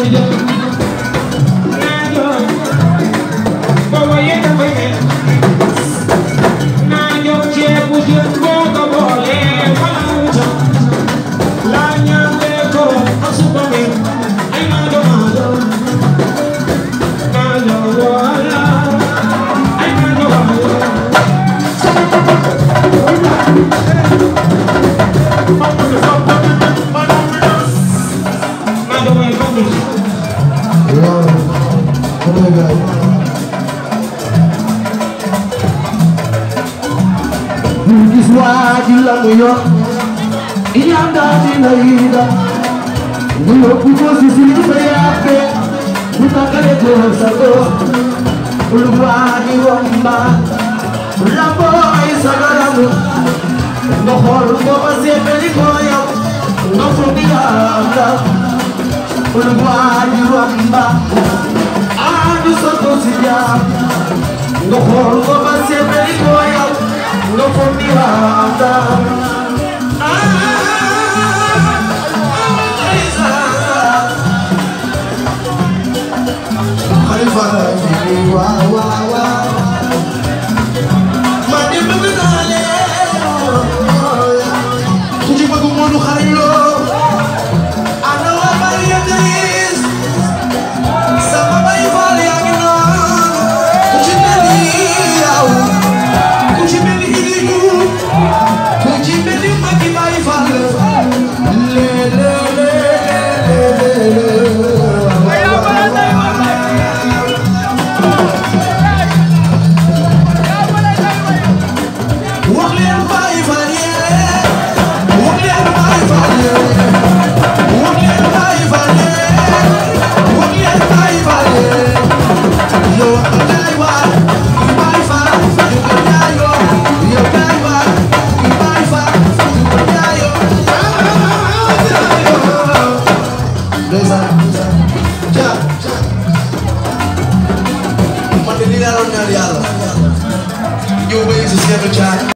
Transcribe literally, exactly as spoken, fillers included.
Waji la muyo iyanga dina ida muyo kuko sisi bayape mutakale ko sago ulwani wamba lambo isagaramu no hol ko base peli ko ya no fudiya ulwani wamba anu soto siya no hol ko base peli ko ya no for me anda Khalifa wa wa wa mandi bëgale ku ci bëgg mo du xarit lo ana wa bari yadis sama bay fal ya ngi non ku ci meli yaw ku ci meli Yo, baby, just get a chat.